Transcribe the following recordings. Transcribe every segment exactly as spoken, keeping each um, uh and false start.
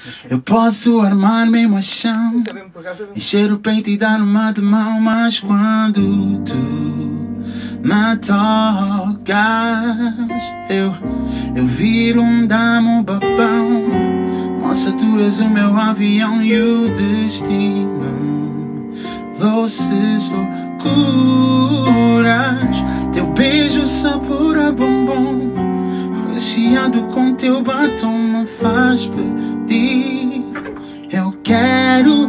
Eu posso armar mesmo a chão, encher o peito e dar uma de mão, mas quando tu me tocas, eu, eu viro um damo babão. Moça, tu és o meu avião e o destino. Doces loucuras, teu beijo sabor a bombom, recheado com teu batom me faz pedir. Eu quero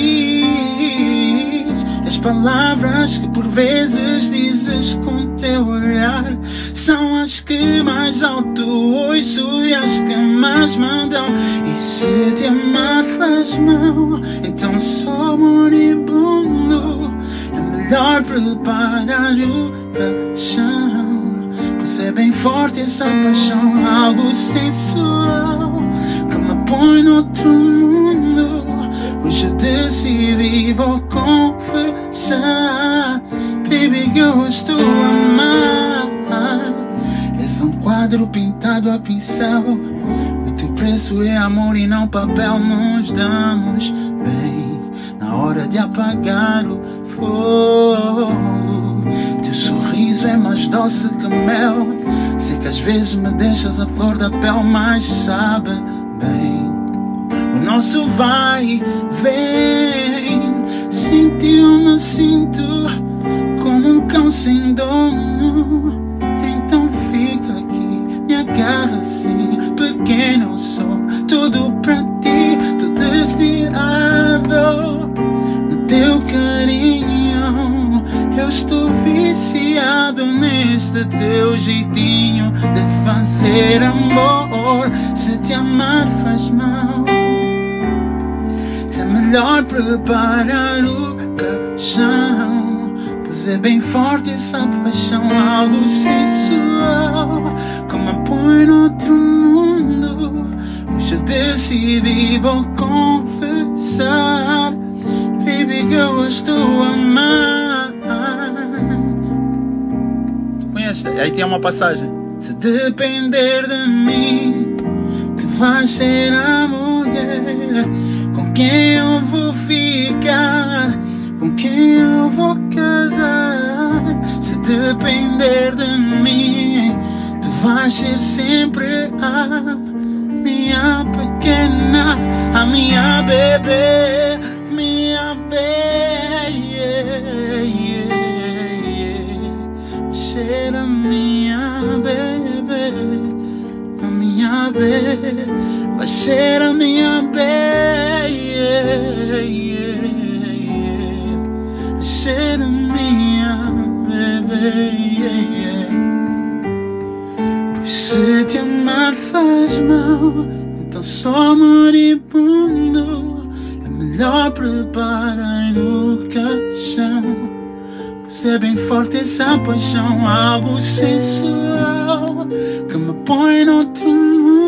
bis. As palavras que por vezes dizes com teu olhar são as que mais alto ouço e as que mais mandam. E se te amar faz mal, então sou moribundo. É melhor preparar o caixão, pois é bem forte essa paixão, algo sensual que me põe noutro mundo. Hoje decidi, vou confessar, baby, que eu estou a amar. És um quadro pintado a pincel, o teu preço é amor e não papel. Nos damos bem na hora de apagar o fogo. Teu sorriso é mais doce que mel, sei que às vezes me deixas a flor da pele, mas sabe bem. O nosso vai, vem, sem ti eu me sinto como um cão sem dono. Então fica aqui, me agarra assim, pequeno eu sou, tudo pra ti, tô desviado no teu carinho. Eu estou viciado neste teu jeitinho de fazer amor. Se te amar faz mal, é melhor preparar o caixão, pois é bem forte essa paixão, algo sensual que me põe noutro mundo. Hoje eu decidi, vou confessar, baby, que eu estou a amar. Conhece? Aí tem uma passagem. Se depender de mim, tu vais ser a mulher com quem eu vou ficar, com quem eu vou casar. Se depender de mim, tu vais ser sempre a minha pequena, a minha bebê, minha bebê, yeah, yeah, yeah. Ser a minha bebê, a minha bebê, vai ser a minha bebê, yeah, yeah, yeah. Vai ser a minha bebê, yeah, yeah. Pois se te amar faz mal, então só moribundo. É melhor preparar o caixão, pois é bem forte essa paixão, algo sensual que me põe noutro mundo.